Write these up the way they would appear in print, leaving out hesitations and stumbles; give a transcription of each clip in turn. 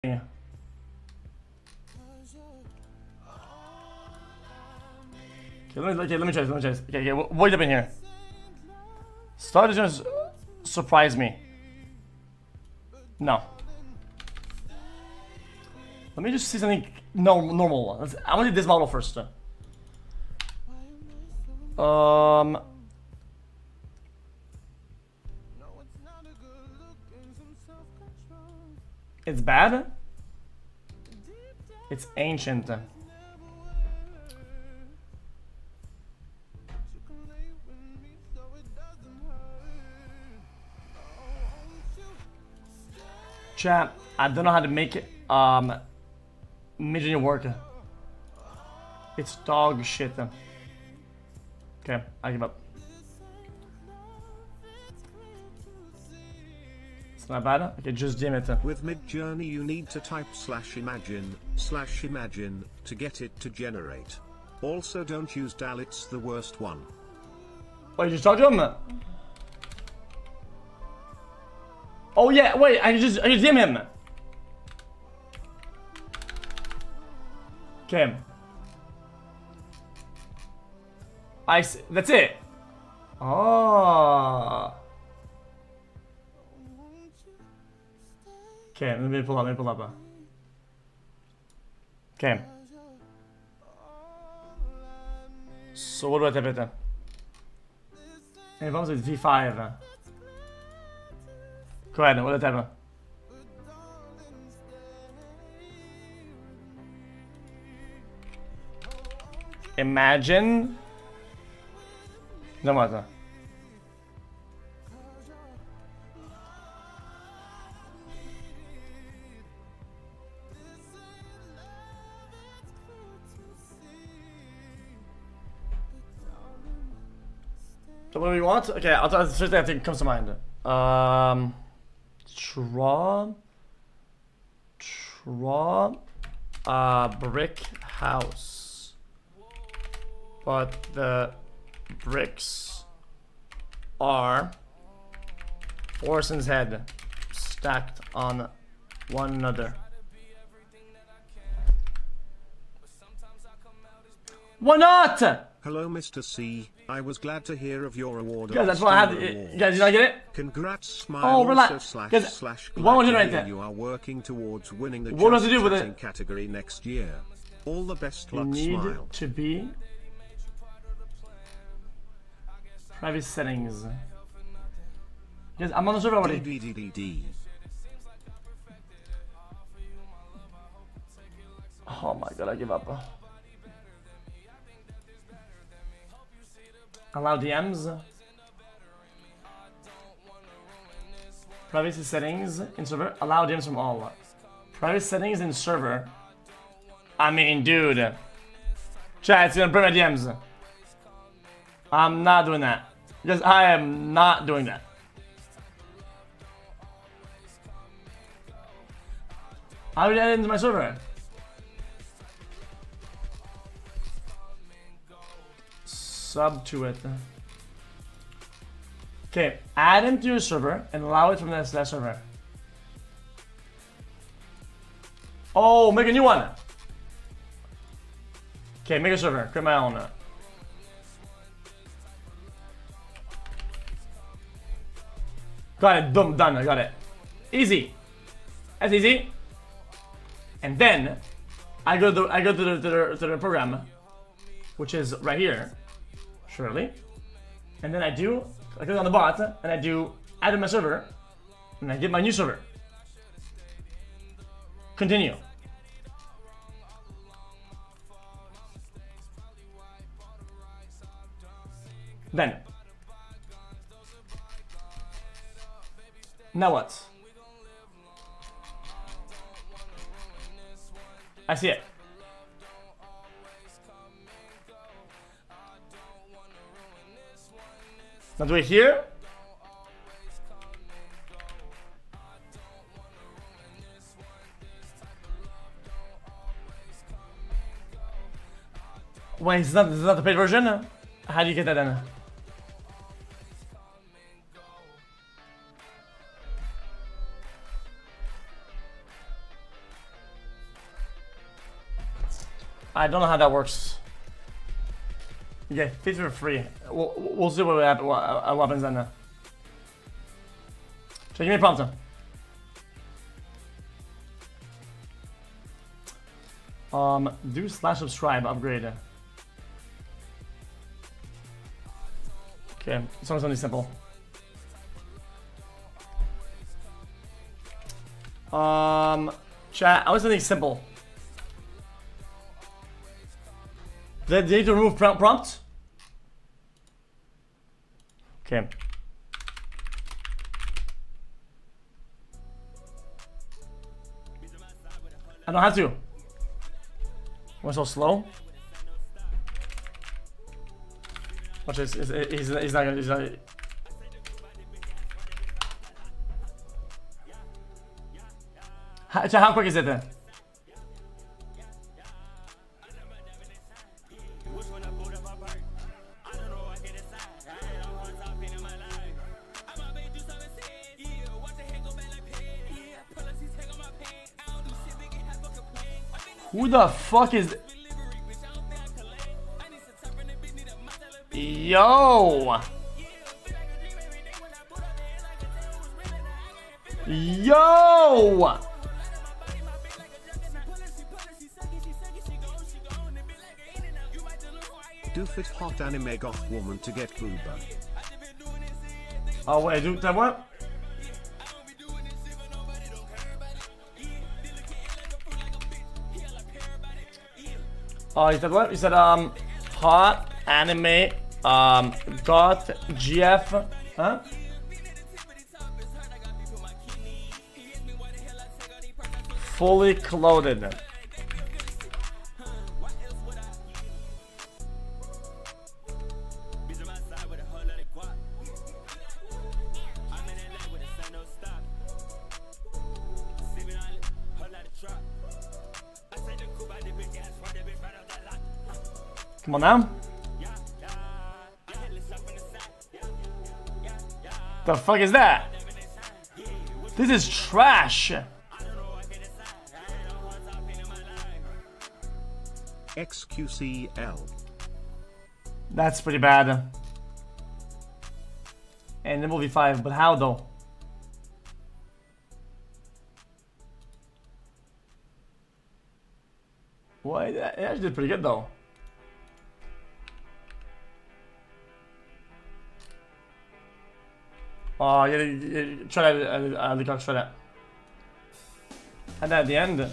Okay, let me try this. Okay, wait up in here. Star is gonna surprise me. No. Let me just see something normal. I want to do this model first. It's bad. It's ancient. Chat, I don't know how to make it Midjourney work. It's dog shit. Okay, I give up. It's not bad. Okay, just dim it. With Midjourney you need to type /imagine to get it to generate. Also don't use DAL, it's the worst one. Wait, you just talk to him? Oh yeah, wait, I just dim him. Okay. That's it. Oh. Okay, let me pull up. Okay. So what do I type it then? And it comes with V5. Go ahead, what do I type? Imagine. No matter. So what do we want? Okay, I'll tell you the first thing I think comes to mind. Brick house. But the bricks are Orson's head stacked on one another. Why not? Hello Mr. C, I was glad to hear of your award. Guys, that's what I had. Guys, did I get it? Congrats, smile. Oh, relax. Slash one more right there. You are working towards winning the what does it do with it? Category next year. All the best luck, you need smile. To be private settings. Yes, I'm on the server already. Oh my god, I give up. Allow DMs. Privacy settings in server. Allow DMs from all. Private settings in server. I mean, dude. Chat, it's gonna burn my DMs. I'm not doing that. Because I am not doing that. How did I add into my server? Sub to it. Okay, add him to your server and allow it from that server. Oh, make a new one. Okay, make a server. Create my own. Got it. Boom, done. I got it. Easy. That's easy. And then I go to the program, which is right here. Surely. And then I click on the bot, and I do add to my server, and I get my new server. Continue. Then. Now what? I see it. Now do it here. Wait, this is not the paid version? How do you get that then? I don't know how that works. Okay, feeds for free. We'll see what happens then. So give me a prompt. Do / subscribe upgrade. Okay, something simple. Chat, I want something simple. They need to remove prompt? Okay. I don't have to. Why so slow? Watch this. He's not gonna. He's not. How quick is it then? Who the fuck is... Yo! Yo! Do fit hot anime goth woman to get booba. Oh wait, do that what? Oh, he said what? He said hot anime goth GF, huh? Fully clothed. Come on now. The fuck is that? This is trash. XQCL. That's pretty bad. And it will be 5, but how though? Well, it actually did pretty good though. Oh, yeah, try that, Leacock, try that. And at the end.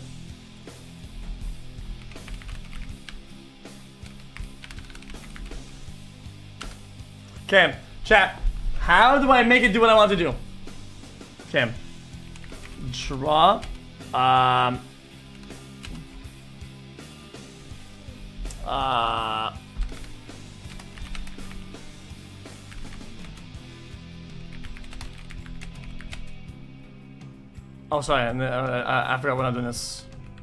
Okay, chat. How do I make it do what I want to do? Okay. Draw. Oh, sorry, I forgot what I'm doing this.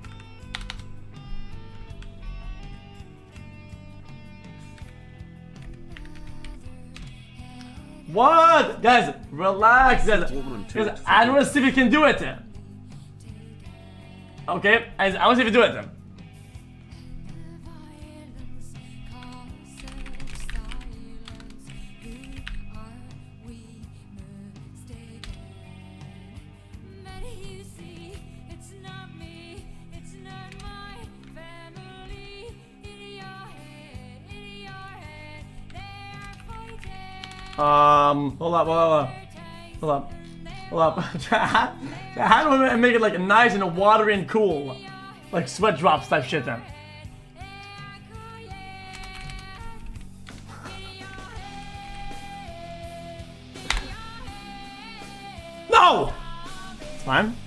What? Guys, relax, guys. I want to see if you can do it. Okay, I want to see if you do it. Hold up. How do I make it like nice and watery and cool? Like sweat drops type shit then. No! It's fine.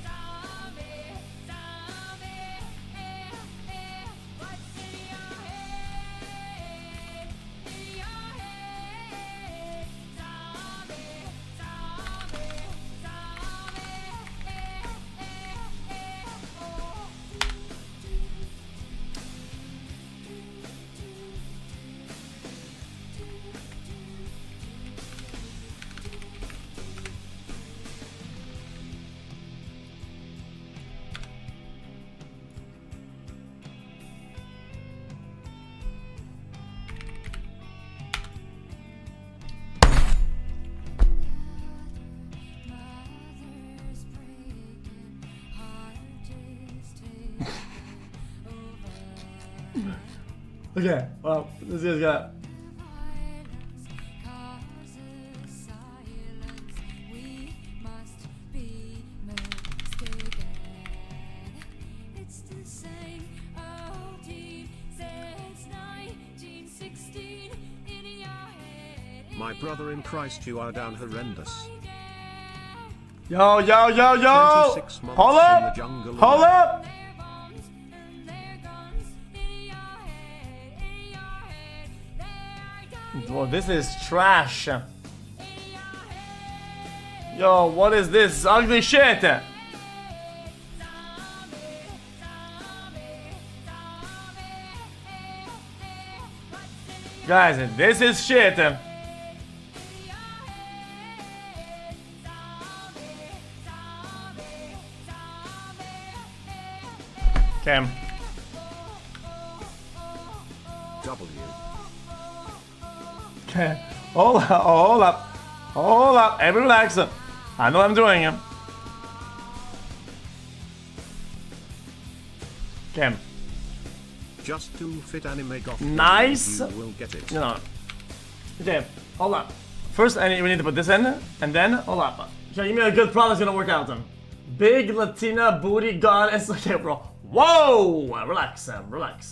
Okay, well, this is got. My brother in Christ, you are down horrendous. Yo, yo, yo, yo! 26 months Hold in the up! jungle Hold alone. up! Well, this is trash. Yo, what is this ugly shit? Guys, this is shit. Okay. W. Okay. Hold up, hold up. Hold up. Every relax. I know what I'm doing. Okay. Just to fit anime goth. Nice. You will get it. No. Okay, hold up. First, we need to put this in, and then, hold up. Okay, give me a good product that's gonna work out. Big Latina booty goddess. Okay, bro. Whoa! Relax, relax.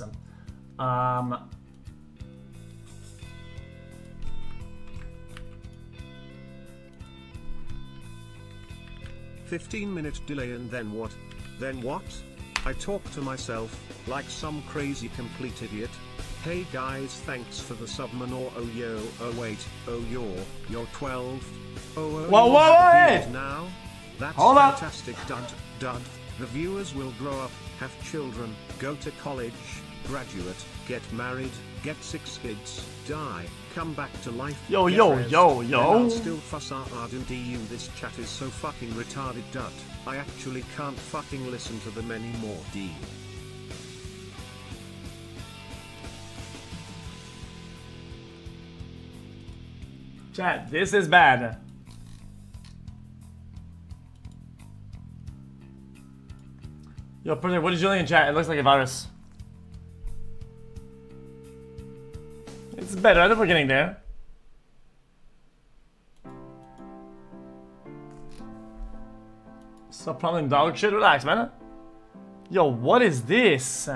15-minute delay and then what? Then what? I talk to myself, like some crazy complete idiot. Hey guys, thanks for the subman or oh yo, oh wait, oh you're 12. Oh, Whoa, hey! Now? That's Hold up. fantastic, dud. The viewers will grow up, have children, go to college, graduate, get married, get 6 kids, die, come back to life. Yo, get yo, rest, yo, then yo. I'll still fuss hard and EU. This chat is so fucking retarded, dud. I actually can't fucking listen to them anymore, D. Chat, this is bad. Yo, person, what is you doing in chat? It looks like a virus. It's better. I think we're getting there. Stop problem dog shit. Relax, man. Yo, what is this?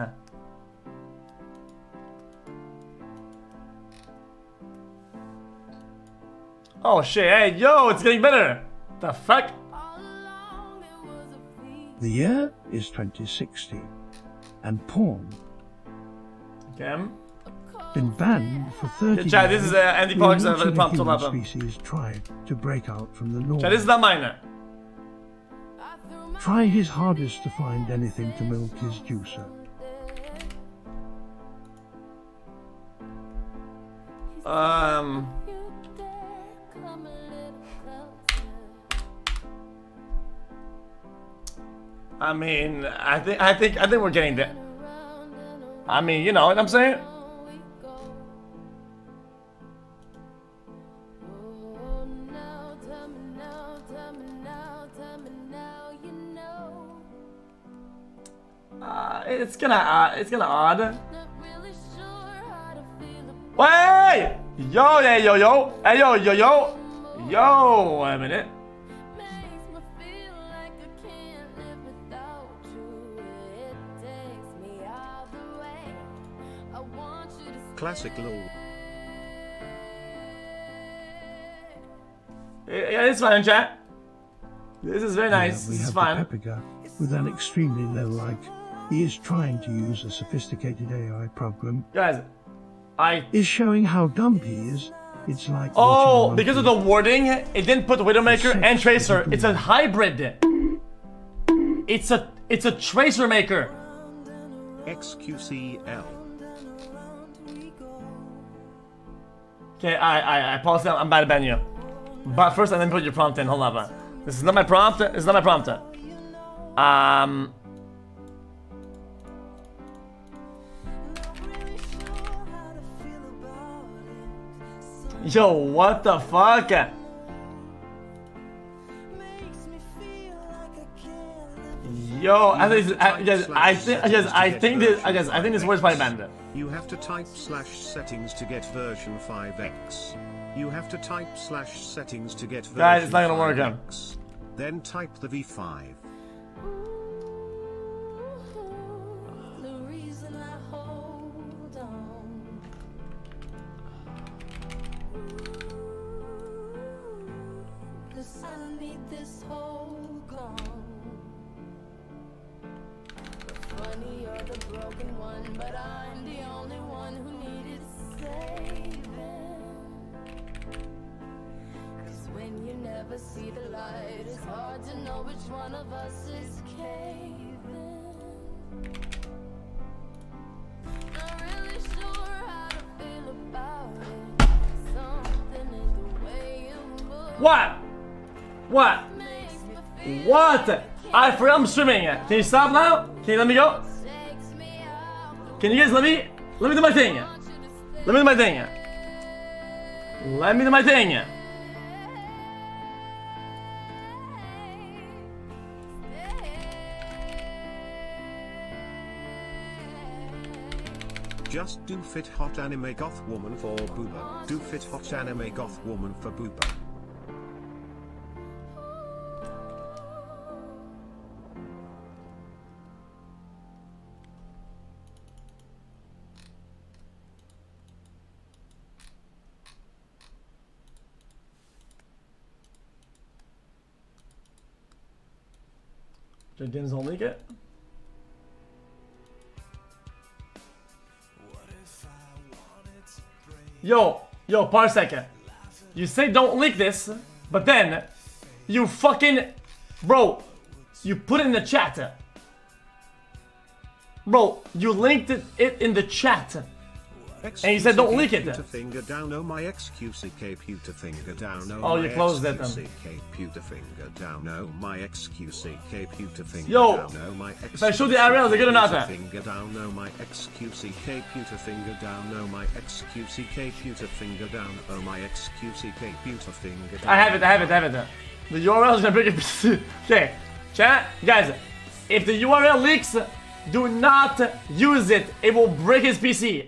Oh shit, hey, yo, it's getting better. The fuck? The year is 2060, and porn Okay. been banned for 30 Yeah, chat, this years. is Andy We are Parks watching a prompt human up. species try to break out from the norm. Chat, this is not mine. Try his hardest to find anything to milk his juicer. I mean, I think we're getting there. I mean, you know what I'm saying? It's gonna odd. Wait! Yo, yeah, yo, yo. Hey, yo, yo, yo. Yo, wait a minute. Classic lol. Yeah, it's fine, chat. This is very nice. We This is have fine. the Pepega with an extremely low like. He is trying to use a sophisticated AI program. Guys, Is showing how dumb he is. It's like Oh, watching a because of the monkey. wording, it didn't put Widowmaker and Sex Tracer. with It's a hybrid. It's a Tracer maker. XQCL. Okay, I paused down. I'm about to ban you. But first, I didn't put your prompt in. Hold on. This is not my prompt. This is not my prompt. Yo, what the fuck? Yo, I think this word's probably banned. You have to type /settings to get version 5x. You have to type /settings to get version Guys, it's not gonna work out. 5x. Then type the V5. The reason I hold on. 'Cause I need this whole gone. Funny, you're the broken one, but I'm the only one who needed saving. 'Cause when you never see the light, it's hard to know which one of us is caving. Not really sure how to feel about it. Something in the way you move What? What? makes me feel What? I forgot I'm streaming. Can you stop now? Can you let me go? takes me out. Can you guys let me do my thing? Want you to stay. Let me do my thing. Let me do my thing. Just do fit hot anime goth woman for Booba. Do fit hot anime goth woman for Booba. The games don't leak it. Yo, Parsec. You say don't leak this, but then you fucking, bro, you put it in the chat. Bro, you linked it in the chat. And you said don't leak it. Pewter finger down, oh my XQCK pewter finger down, Oh, you closed it then. XQCK pewter finger down, oh my XQCK pewter finger Yo, down, oh my if I show the IRL, is it good or not? pewter finger down, oh my XQCK pewter finger down, oh my XQCK pewter finger down, oh my XQCK pewter finger down. I have it. The URL is gonna break it. Okay, chat, guys, if the URL leaks, do not use it. It will break his PC.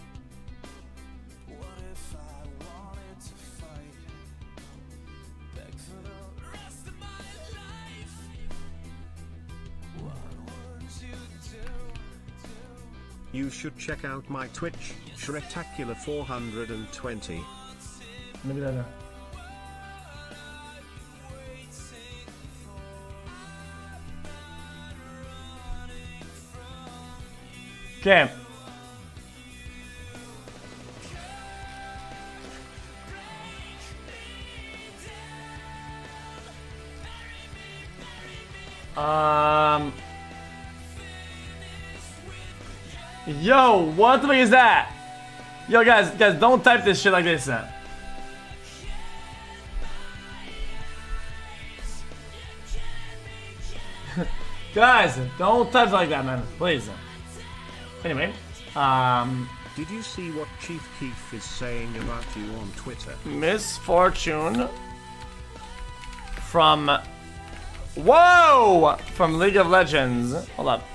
You should check out my Twitch, Shrektacular 420. Maybe that. Okay. Yo, what the fuck is that? Yo, guys, don't type this shit like this. Guys, don't type like that, man. Please. Anyway, Did you see what Chief Keef is saying about you on Twitter? Misfortune from from League of Legends. Hold up.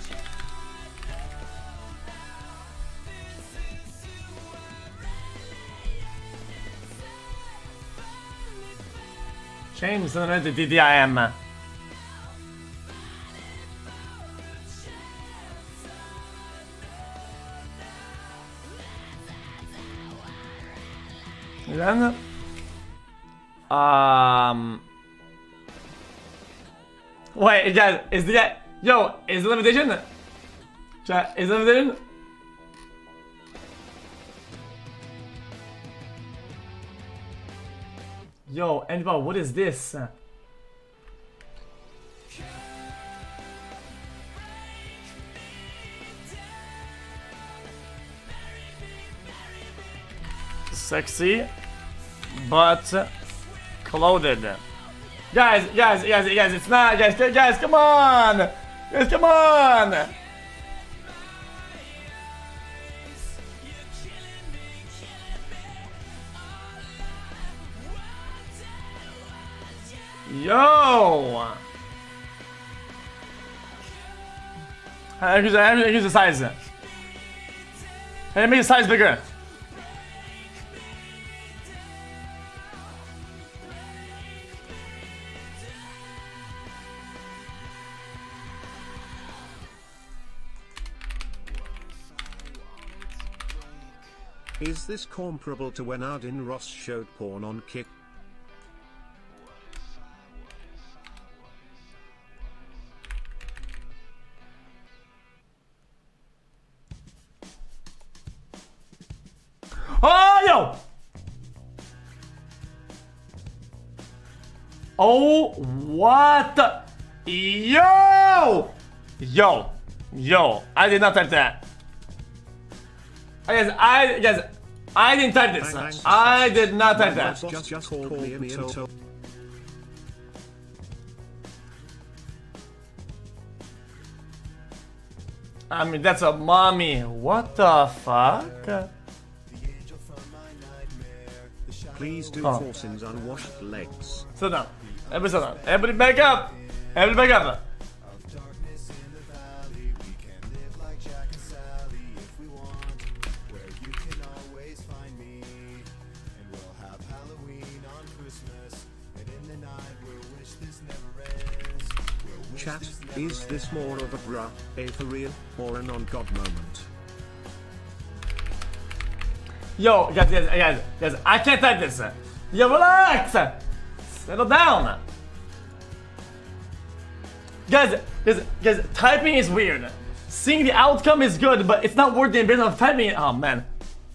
Change the DDIM. Then wait, guys, is the is the limitation? Chat, is the limitation? Yo, Anibal, what is this? Sexy, but clothed. Guys, it's not. Guys, come on! Guys, come on! Yo! Here's the size. And make the size bigger. Is this comparable to when Arden Ross showed porn on Kick? Oh, yo! Oh, what the? Yo! Yo, I did not type that. I didn't type this. I did not type that. Just called me and told. I mean, that's a mommy. What the fuck? Please do Forsen's unwashed legs. Sit down. Everybody sit down. Everybody back up. Everybody back up. Chat, is this more of a bruh, a for real, or an on God moment? Yo, guys, I can't type this. Yo, relax. Settle down. Guys, typing is weird. Seeing the outcome is good, but it's not worth the embarrassment of typing it. Oh, man.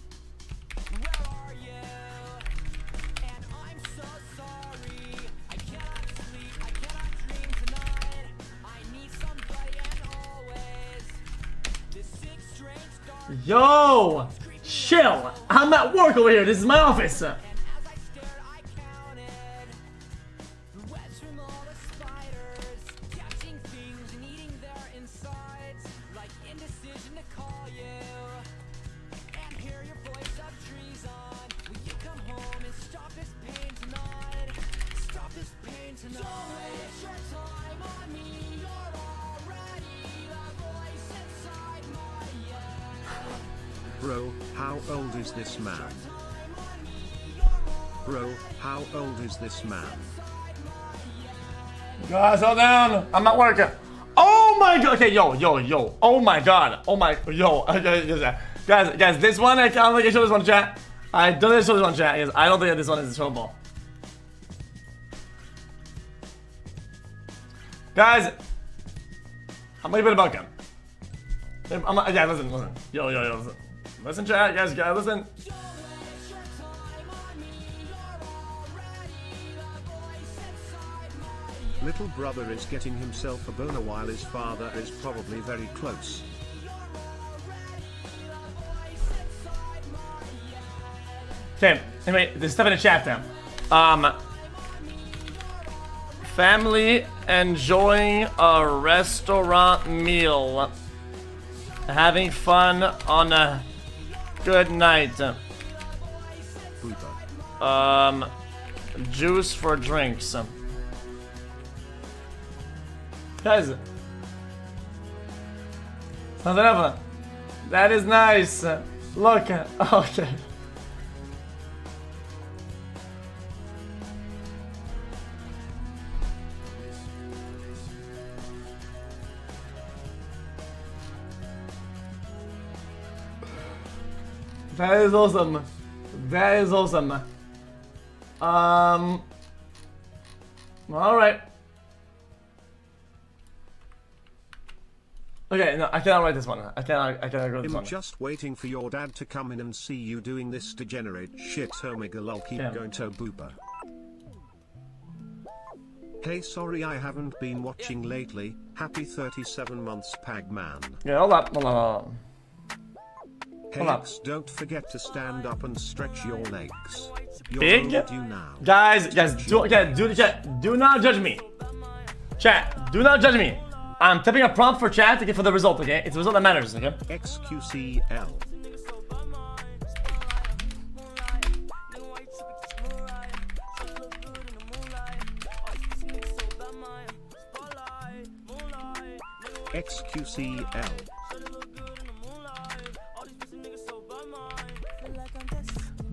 Yo! Chill! I'm at work over here, this is my office! Bro, how old is this man? Bro, how old is this man? Guys, hold down! I'm not working! Oh my god! Okay, yo! Oh my god! Oh my... Yo! Guys, this one, I don't think I showed this one, chat. I don't think I showed this one, chat. Yes, I don't think this one is showable. Guys! I'm leaving a bucket. Yeah, listen. Yo, listen. Listen, chat, guys, listen. Little brother is getting himself a boner while his father is probably very close. Okay, anyway, there's stuff in the chat now. Family enjoying a restaurant meal. Having fun on a good night. Juice for drinks. Guys. Something up. That is nice. Look. Okay. That is awesome. That is awesome. All right. Okay, no, I cannot write this one. I cannot go this one. I'm just waiting for your dad to come in and see you doing this degenerate shit. Omega lol, keep going to booper. Hey, sorry I haven't been watching lately. Happy 37 months, Pagman. Yeah, hold up. Hey, don't forget to stand up and stretch your legs. You're Big? overdue now. Guys, do not judge me. Chat, do not judge me. I'm typing a prompt for chat to get for the result, okay? It's the result that matters, okay? XQCL. XQCL.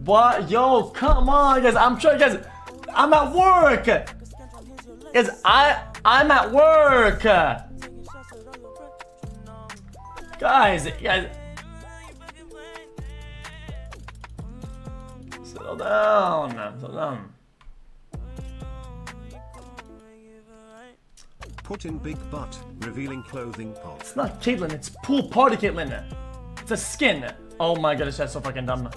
What? Yo, come on, guys. I'm trying, guys. I'm at work. Guys, I'm at work. Guys. Settle down. Settle down. Put in big butt, revealing clothing pop. It's not Caitlyn, it's pool party Caitlyn. It's a skin. Oh my god, that's so fucking dumb.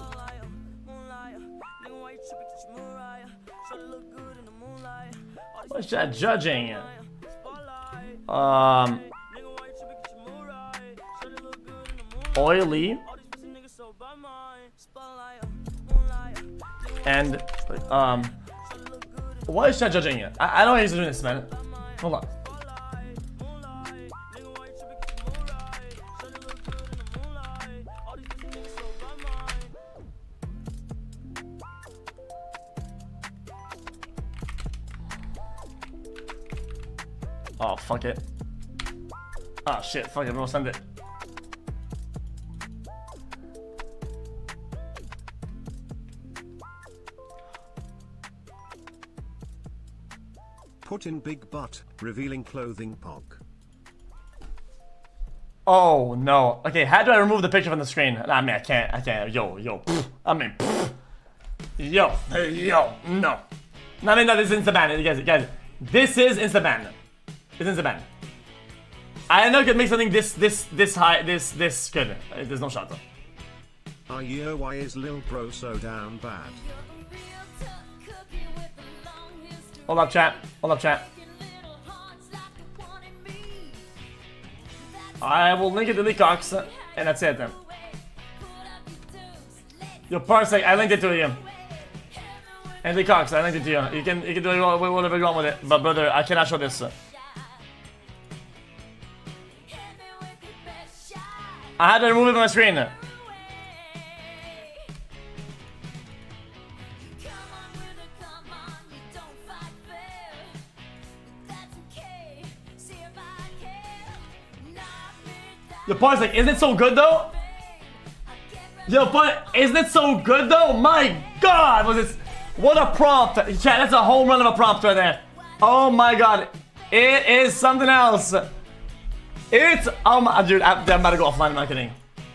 What's that judging? Oily. And why is that judging it? I don't know he's doing this, man. Hold on. Oh, fuck it. Oh, shit. Fuck it. We'll send it. Put in big butt, revealing clothing pog. Oh, no. Okay, how do I remove the picture from the screen? I mean, I can't. Yo. I mean, yo, no. No, this is Instaban. Guys, this is Instaban. It's Instaban. I know I could make something this high, this good. There's no shot though. Yo, why is Lil Bro so down bad? Hold up, chat. I will link it to Leacox, and that's it then. Yo, Parsec, I linked it to you. And Leacox, I linked it to you. You can do whatever you want with it. But brother, I cannot show this. I had to remove it from my screen. Yo, Parsec, isn't it so good though? Yo, but isn't it so good though? My god, was this? What a prompt. Chat, that's a home run of a prompt right there. Oh my god. It is something else. It's, dude, I'm about to go offline, I'm not kidding.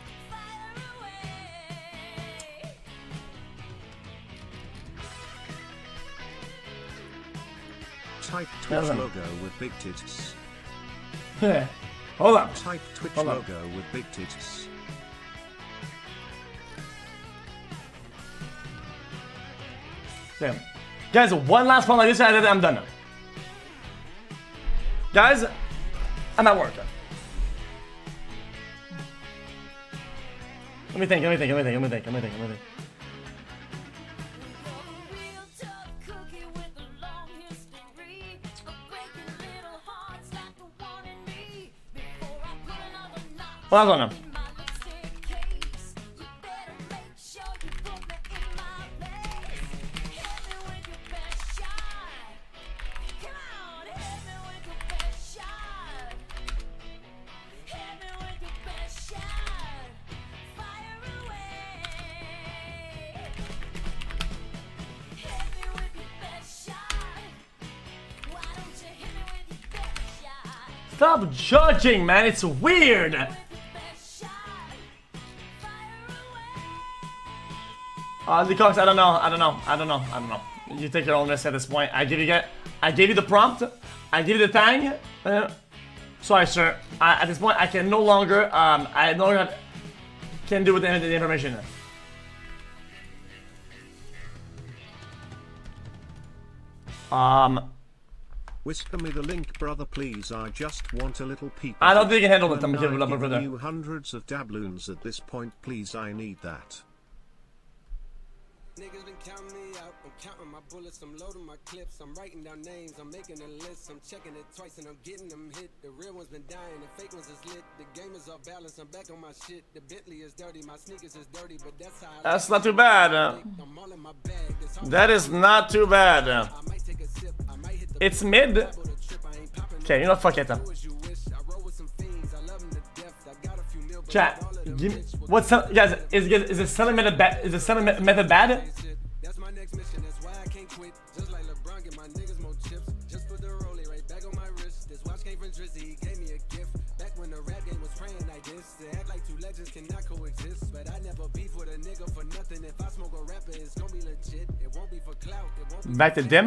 Type Twitch logo with big tits. Hold up. Type Twitch logo with big tits. Damn. Guys, one last one like this and I'm done. Guys, I'm at work. Let me think. Last one now. Stop judging, man. It's weird. Leacox, I don't know. You take your own risk at this point. I gave you the prompt. I gave you the tag. Sorry, sir. At this point, I can no longer. I no longer can do with the information. Whisper me the link, brother, please. I just want a little peep. I don't think you can handle it. I'm giving you hundreds of dabloons at this point, please. I need that. Niggas been counting me out. I'm counting my bullets. I'm loading my clips. I'm writing down names. I'm making a list. I'm checking it twice and I'm getting them hit. The real ones been dying. The fake ones is lit. The game is off balance. I'm back on my shit. The Bentley is dirty. My sneakers is dirty, but that's how. That's not too bad. That is not too bad. It's mid. Okay, you know, fuck it. Chat. What's guys? Is the selling method bad? Is the selling method bad? That's my next mission, that's why I can't quit. Just like LeBron, get my niggas more chips. Just put the rollie right back on my wrist. This watch came from Drizzy, he gave me a gift. Back when the rap game was praying like this. To act like two legends cannot coexist. But I never beef with a nigga for nothing. If I smoke a rapper, it's gonna be legit. It won't be for clout. It won't be Back to dim.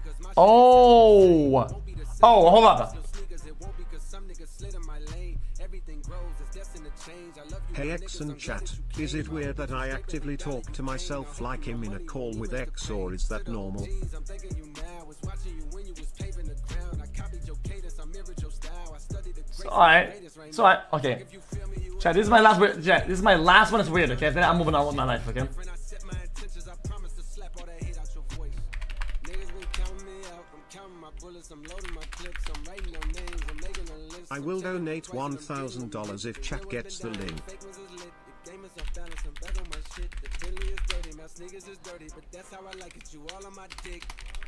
Oh, hold up. it won't be cause some niggas slid in my lane. Everything grows, it's destined to change. I love you. Hey X and chat, is it weird that I actively talk to myself like him in a call with X, or is that normal? I'm thinking you now. Was watching you when you was paving the ground. I copied your cadence, I mirrored your style. I studied the greatest. Alright. It's alright. Okay. Chat, this is my last weird. Chat, this is my last one. It's weird. Okay, then I'm moving on with my life. Okay. When I set my intentions, I promise to slap all that hate out your voice. Niggas been counting me out. I'm counting my bullets. I'm loading my clips. I'm writing their names. I'm making a list. I will donate $1,000 if chat gets the link. Fake ones is lit. The game is off balance. I'm back on my shit. The Bentley is dirty. My sneakers is dirty. But that's how I like it. You all on my dick.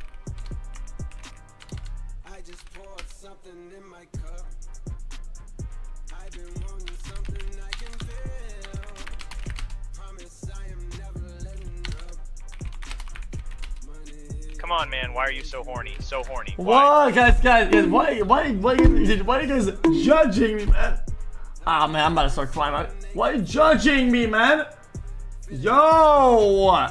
I just poured something in my cup. I've been wanting something I can feel. Promise I am never letting up. Money. Come on, man. Why are you so horny? So horny. Why? What, guys, why are you guys judging me, man? Ah, man, I'm about to start crying, man. Why are you judging me, man? Yo!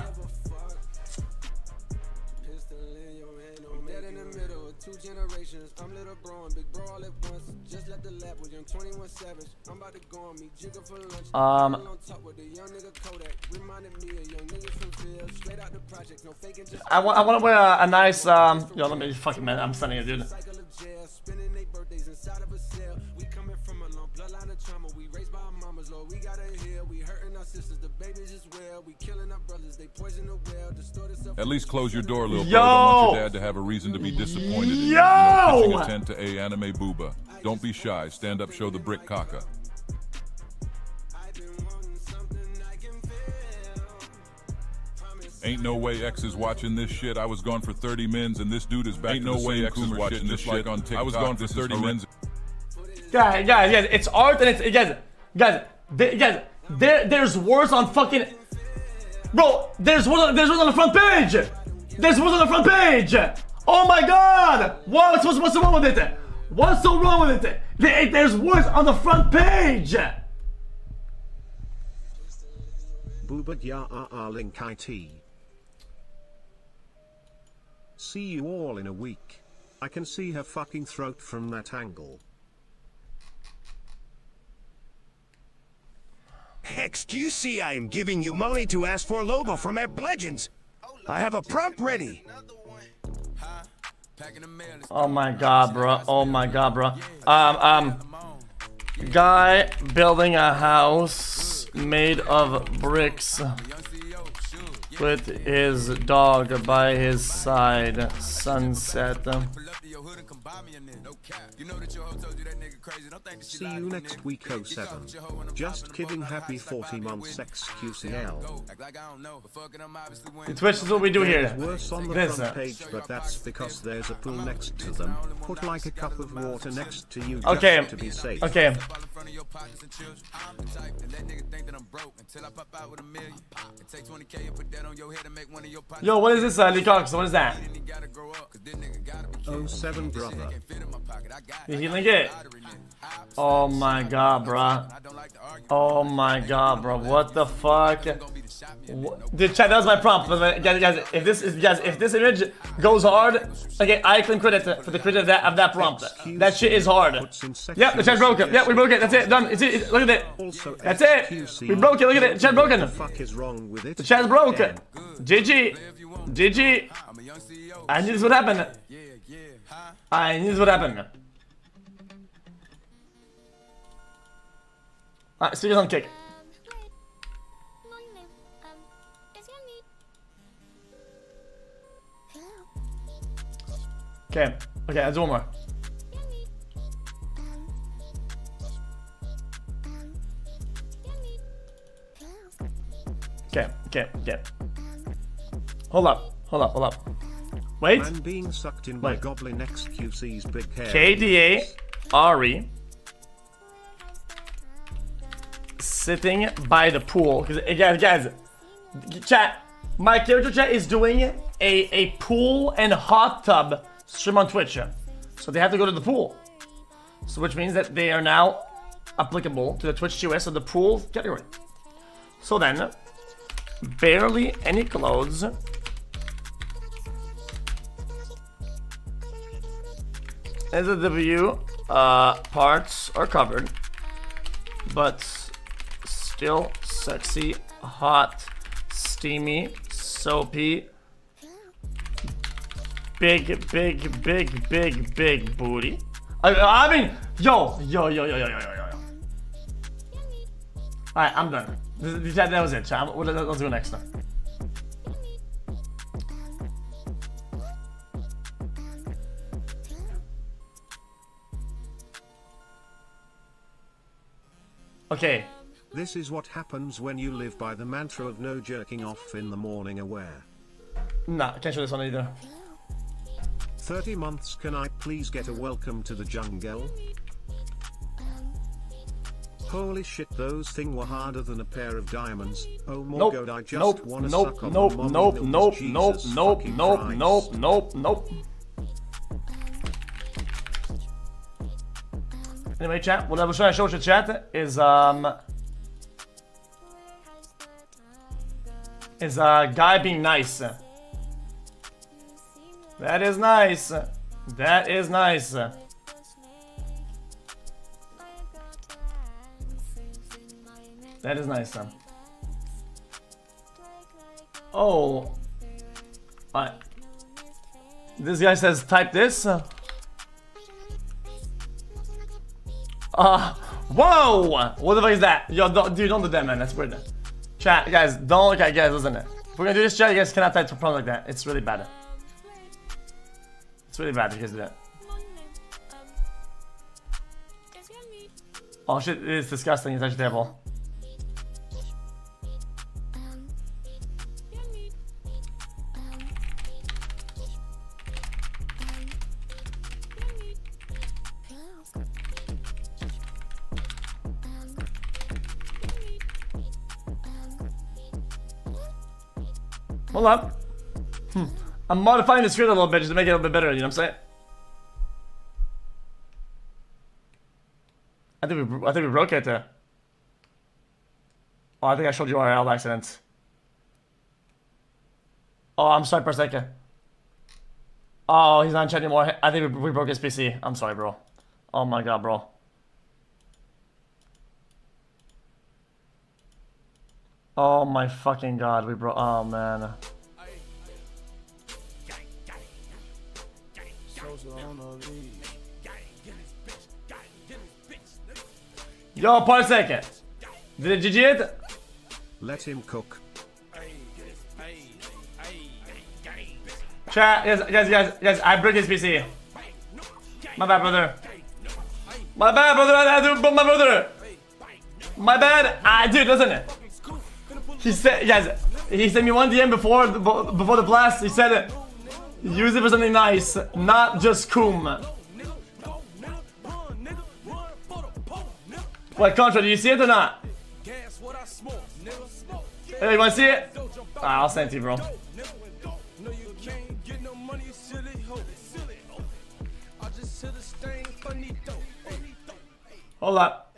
Pistol in your hand, I'm dead in the middle of two generations. I'm little bro and big bro all at once. Just left the lab with young 21 Savage. I'm about to go on me jigger for lunch. On top with the young nigga Kodak. Reminded me of young niggas from Phil. Straight out the project, no faking, just I want to wear a nice, yo, let me fucking, man, I'm sending it, dude. cycle of jail. Spending their birthdays inside of a cell. We coming from a long bloodline of trauma. We raised by our mamas, Lord, we gotta heal. We hurting our sisters, the babies as well. We killing our brothers, they poison the well. Distorted self. At least close your door, little Yo! bro. Don't want your dad to have a reason to be disappointed in you. Yo! Pitching a tent to A Anime Booba. Don't be shy. Stand up, show the brick caca. I've been wanting something I can feel. Ain't no way X is watching this shit. I was gone for 30 mins and this dude is back. Ain't no way X is watching this shit. Like on TikTok. I was gone for 30 mins. Guys, it's art and it's, guys, there's words on fucking, bro, there's words on the front page. There's words on the front page. Oh my god, what's wrong with it? What's so wrong with it? There's words on the front page. Booba ya link IT. See you all in a week. I can see her fucking throat from that angle. XQC, I am giving you money to ask for a logo from App Legends. I have a prompt ready. Oh my god, bro. Oh my god, bro. Guy building a house made of bricks with his dog by his side. Sunset. See you next week 07. Just kidding, happy 40 months XQCL. Twitch is what we do here. Worse on the front page, but that's because there's a pool next to them. Put like a cup of water next to you just to be safe. Okay. Yo, what is this, Leacox? What is that? 07 brother. Did he link it? Oh my god, bro. Oh my god, bro. What the fuck? Dude, chat, that was my prompt. But guys, if this image goes hard, okay, I claim credit for the credit of that prompt. That shit is hard. Yep, the chat broke it. Yep, we broke it. That's it. Done. Look at it. That's it. We broke it. Look at it. Chat broken. What the fuck is wrong with it? The chat's broken. GG. GG. I knew this would happen. I knew this would happen. Alright, speakers on kick. Okay, let's do one more. Okay. Hold up. Wait. I'm being sucked in by Goblin XQC's big hair. KDA, Ari, sitting by the pool. Because guys, chat, my character chat is doing a pool and hot tub stream on Twitch. So they have to go to the pool. So which means that they are now applicable to the Twitch TOS of the pool category. So then, barely any clothes. As a W, parts are covered, but still sexy, hot, steamy, soapy, big booty. I mean, yo. Alright, I'm done. That was it, chat. Let's go next now. Okay. This is what happens when you live by the mantra of no jerking off in the morning aware. Nah, can't show this one either. 30 months, can I please get a welcome to the jungle? Holy shit, those things were harder than a pair of diamonds. Oh my god, I just wanna suck on the nope. Anyway, chat, what I was trying to show you, chat, is a guy being nice. That is nice. That is nice. That is nice. Oh. This guy says type this. Whoa! What the fuck is that? Yo, dude, don't do that, man. That's weird. Chat, guys, don't look at guys, listen. If we're gonna do this, chat, you guys cannot type something like that. It's really bad. It's really bad if you guys do that. Oh shit, it's disgusting. It's actually terrible. Hold up. I'm modifying the script a little bit just to make it a little bit better, you know what I'm saying? I think we broke it there. Oh, I think I showed you URL by accident. Oh, I'm sorry for a second. Oh, he's not in chat anymore. I think we broke his PC. I'm sorry, bro. Oh my god, bro. Oh my fucking god, we broke. Oh man. Yo, pause a second. Did it GG it? Let him cook. Chat, yes, I broke his PC. My bad, brother. My bad, brother. My bad. Dude, listen. He said, guys, he sent me one DM before the blast. He said, use it for something nice, not just coom. What, Contra, do you see it or not? Hey, you wanna see it? I'll send it to you, bro. Hold up.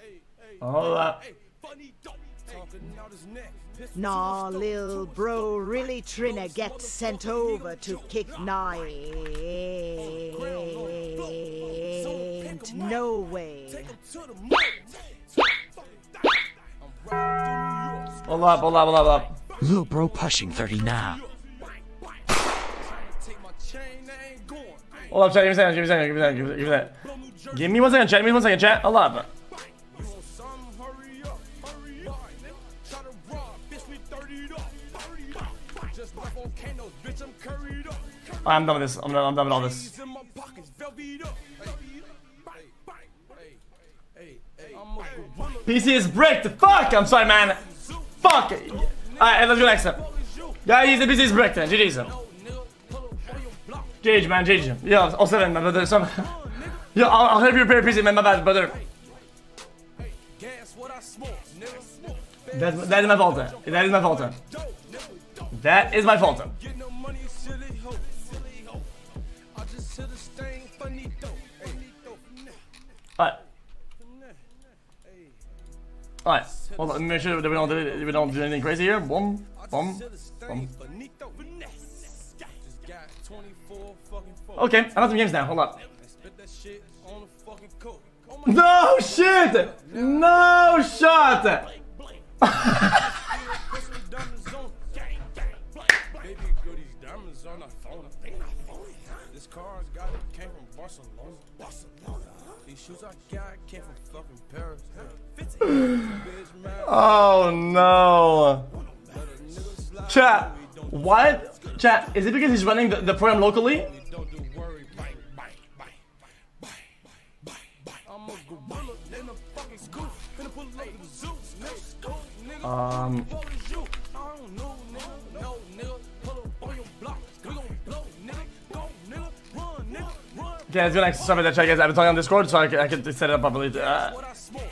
Nah, lil bro, really trinna get sent over to kick nine. No way. Hold up. Lil bro pushing 30 now. Hold up, chat, give me a second. Give me 1 second, chat. Give me 1 second, chat. Hold up. I'm done with this. I'm done with all this. PC is bricked. Fuck! I'm sorry, man. Fuck! Alright, let's go next up. Guys, the PC is bricked. GG's. GG, man. GG. Yo, 07, my brother. Yo, I'll help you repair PC, man. My bad, brother. That is my fault. That is my fault. That is my fault. Alright. Alright. Hold on, let me make sure that we don't do anything crazy here. Boom. Boom. Boom. Okay, I have some games now. Hold up. No shit! No shot! This car's got it came from Barcelona. These shoes I got came from fucking Paris. Oh no. Chat, what? Chat, is it because he's running the program locally? Yeah, it's gonna start with that chat, guys. I've been talking on Discord, so I can set it up properly.